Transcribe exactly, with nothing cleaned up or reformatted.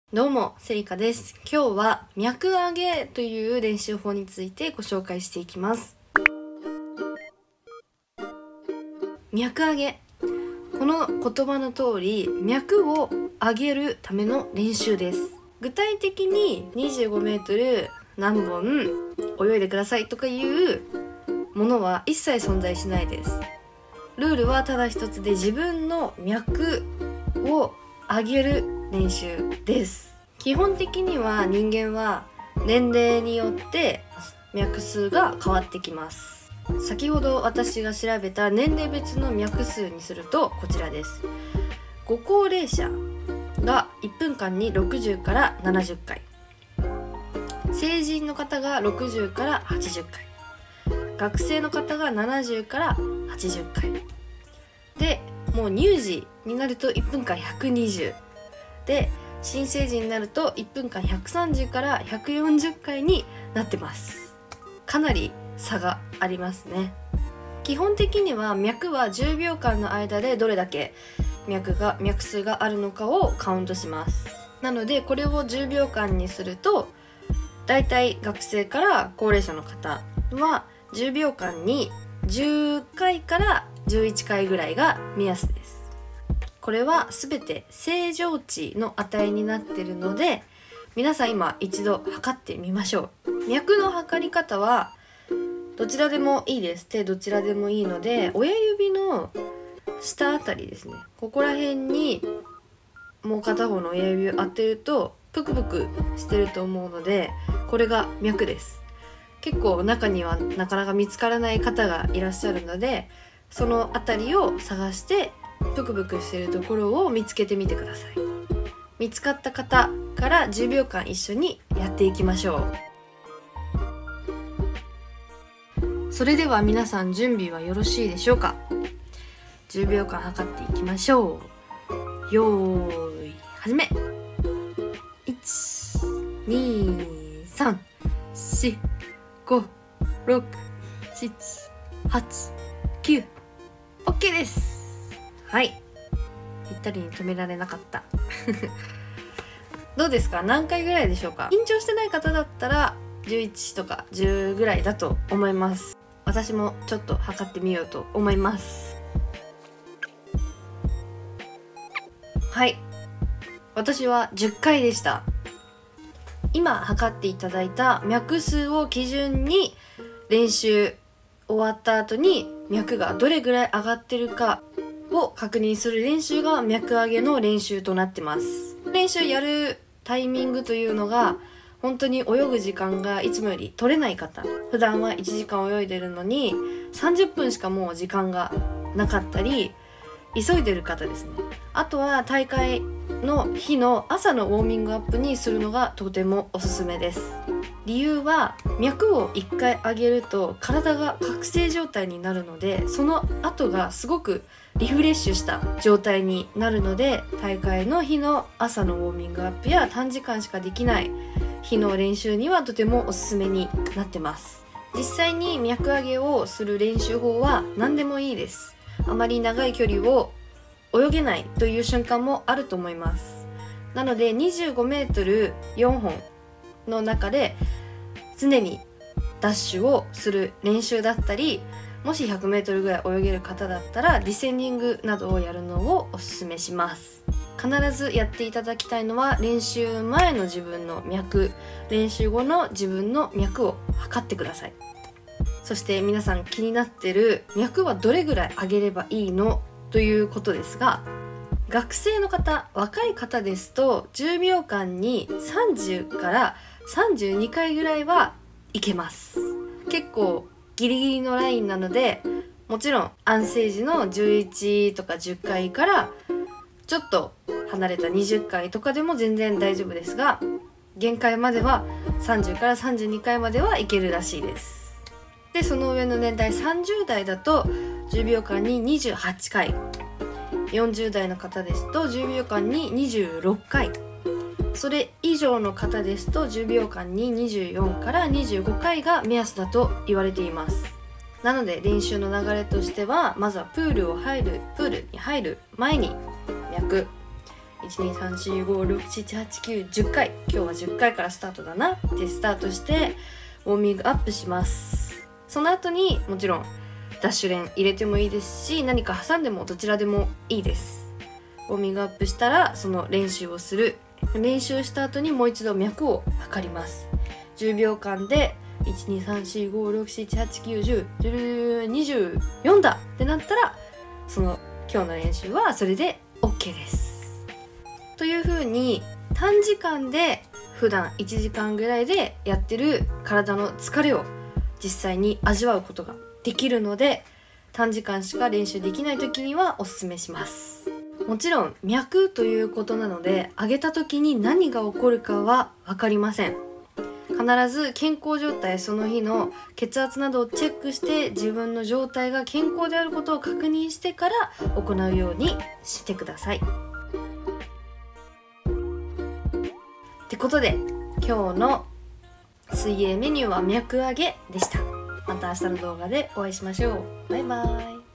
どうも、セリカです。今日は脈上げという練習法についてご紹介していきます。脈上げ。この言葉の通り、脈を上げるための練習です。具体的ににじゅうごメートル何本泳いでくださいとかいうものは一切存在しないです。ルールはただ一つで、自分の脈を上げる練習です。基本的には人間は年齢によって脈数が変わってきます。先ほど私が調べた年齢別の脈数にするとこちらです。ご高齢者がいっぷんかんにろくじゅうからななじゅっかい、成人の方がろくじゅうからはちじゅっかい、学生の方がななじゅうからはちじゅっかいで、もう乳児になるといっぷんかんひゃくにじゅうで、新成人になるといっぷんかんひゃくさんじゅうからひゃくよんじゅっかいになってます。かなり差がありますね。基本的には脈はじゅうびょうかんの間でどれだけ脈が脈数があるのかをカウントします。なのでこれをじゅうびょうかんにすると、だいたい学生から高齢者の方はじゅうびょうかんにじゅっかいからじゅういっかいぐらいが目安です。これはすべて正常値の値になっているので、皆さん今一度測ってみましょう。脈の測り方はどちらでもいいです。手どちらでもいいので、親指の下あたりですね、ここら辺にもう片方の親指を当てるとプクプクしてると思うので、これが脈です。結構中にはなかなか見つからない方がいらっしゃるので、そのあたりを探してブクブクしてるところを見つけてみてください。見つかった方からじゅうびょうかん一緒にやっていきましょう。それでは皆さん準備はよろしいでしょうか。じゅうびょうかん測っていきましょう。よーい始め。いち、に、さん、し、ご、ろく、しち、はち、きゅう OK です。はい、ぴったりに止められなかったどうですか？何回ぐらいでしょうか？緊張してない方だったらじゅういちとかじゅうぐらいだと思います。私もちょっと測ってみようと思います。はい、私はじゅっかいでした。今測っていただいた脈数を基準に練習終わった後に脈がどれぐらい上がってるかを確認する練習が脈上げの練習となってます。練習やるタイミングというのが、本当に泳ぐ時間がいつもより取れない方、普段はいちじかん泳いでるのにさんじゅっぷんしかもう時間がなかったり、急いでる方ですね。あとは大会の日の朝のウォーミングアップにするのがとてもおすすめです。理由は、脈をいっかい上げると体が覚醒状態になるので、その後がすごくリフレッシュした状態になるので、大会の日の朝のウォーミングアップや短時間しかできない日の練習にはとてもおすすめになってます。実際に脈上げをする練習法は何でもいいです。あまり長い距離を泳げないという瞬間もあると思います。なのでにじゅうごメートルよんほんの中で常にダッシュをする練習だったり、もしひゃくメートルぐらい泳げる方だったらディセンディングなどをやるのをおすすめします。必ずやっていただきたいのは、練習前の自分の脈、練習後の自分の脈を測ってください。そして皆さん気になってる脈はどれぐらい上げればいいのということですが、学生の方、若い方ですとじゅうびょうかんにさんじゅうからさんじゅうにかいぐらいはいけます。結構ギリギリのラインなので、もちろん安静時のじゅういちとかじゅっかいからちょっと離れたにじゅっかいとかでも全然大丈夫ですが、限界まではさんじゅうからさんじゅうにかいまではいけるらしいです。で、その上の年代さんじゅうだいだとじゅうびょうかんににじゅうはちかい、よんじゅうだいの方ですとじゅうびょうかんににじゅうろっかい、それ以上の方ですとじゅうびょうかんににじゅうよんからにじゅうごかいが目安だと言われています。なので練習の流れとしては、まずはプールを入るプールに入る前に脈いちにさんよんごろくしちはちきゅうじゅっかい、今日はじゅっかいからスタートだなってスタートしてウォーミングアップします。その後にもちろんダッシュ練入れてもいいですし、何か挟んでもどちらでもいいです。ウォーミングアップしたらその練習をする。練習した後にもう一度脈を測ります。じゅうびょうかんでいちにさんよんごろくしちはちきゅうじゅうじゅうにじゅうよんだってなったら、その今日の練習はそれで OK です。という風に短時間で普段いちじかんぐらいでやってる体の疲れを実際に味わうことができるので、短時間しか練習できない時にはおすすめします。もちろん脈ということなので、上げた時に何が起こるかは分かりません。必ず健康状態、その日の血圧などをチェックして自分の状態が健康であることを確認してから行うようにしてください。ってことで今日の水泳メニューは脈上げでした。また明日の動画でお会いしましょう。バイバイ。